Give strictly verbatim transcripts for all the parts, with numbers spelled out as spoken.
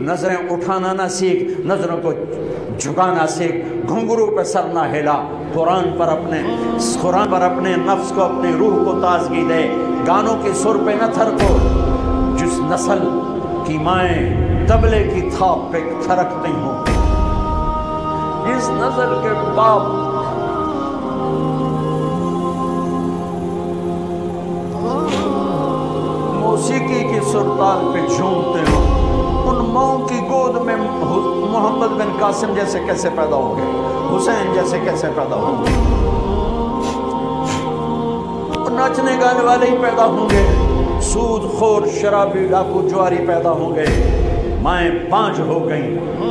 नजरें उठाना ना सीख, नजरों को झुकाना सीख, घुंघरू पे सर ना हिला, कुरान पर अपने कुरान पर अपने नफ्स को, अपनी रूह को ताजगी दे, गानों के सुर पे न थरको। जिस नस्ल की माएँ तबले की थाप पे थरकती हों, जिस नस्ल के बाप मौसीकी की सुरताल पे झूमते हो, उन माओं की गोद में मोहम्मद बिन कासिम जैसे कैसे पैदा होंगे, हुसैन जैसे कैसे पैदा होंगे? नाचने गाने वाले ही पैदा होंगे, सूद खोर शराबी डाकू जुआरी पैदा होंगे। माएँ पांच हो गई,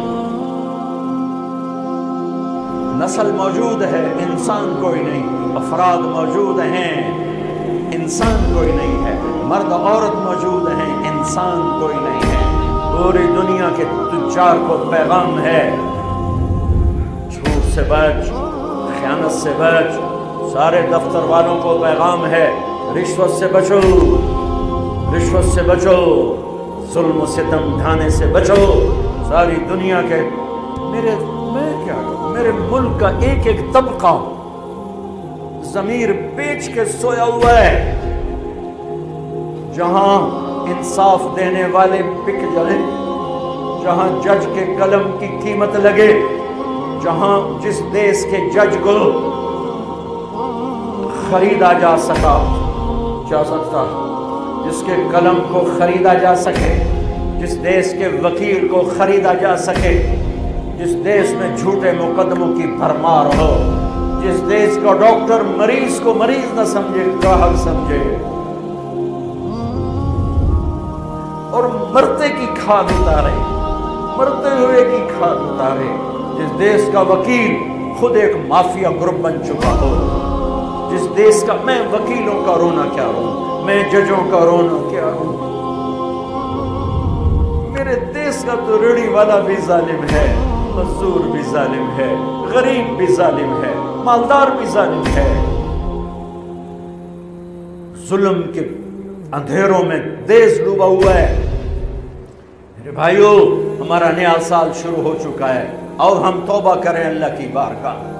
नस्ल मौजूद है, इंसान कोई नहीं, अफराद मौजूद हैं, इंसान कोई नहीं है, मर्द औरत मौजूद हैं, इंसान कोई नहीं है। पूरी दुनिया के तुज्जार को पैगाम है, झूठ से बच, खयानत से बच। सारे दफ्तर वालों को पैगाम है, रिश्वत से बचो, रिश्वत से बचो, जुल्म सितम ढाने से बचो। सारी दुनिया के मेरे मैं क्या करूं, मेरे मुल्क का एक एक तबका ज़मीर बेच के सोया हुआ है। जहां इंसाफ देने वाले बिक जाए, जहां जज के कलम की कीमत लगे, जहां जिस देश के जज को खरीदा जा सका जा सकता जिसके कलम को खरीदा जा सके, जिस देश के वकील को खरीदा जा सके, जिस देश में झूठे मुकदमों की भरमार हो, जिस देश का डॉक्टर मरीज को मरीज न समझे, ग्राहक समझे, और मरते की खाद उतारे, मरते हुए की खाद उतारे, जिस देश का वकील खुद एक माफिया ग्रुप बन चुका हो, जिस देश का, मैं वकीलों का रोना क्या रो, मैं जजों का रोना क्या रो, मेरे देश का तो रेड़ी वाला भी जालिम है, मजदूर भी जालिम है, गरीब भी जालिम है, मालदार भी जालिम है। जुल्म के अंधेरों में देश डूबा हुआ है। मेरे भाइयों, हमारा नया साल शुरू हो चुका है, और हम तौबा करें अल्लाह की बारगाह।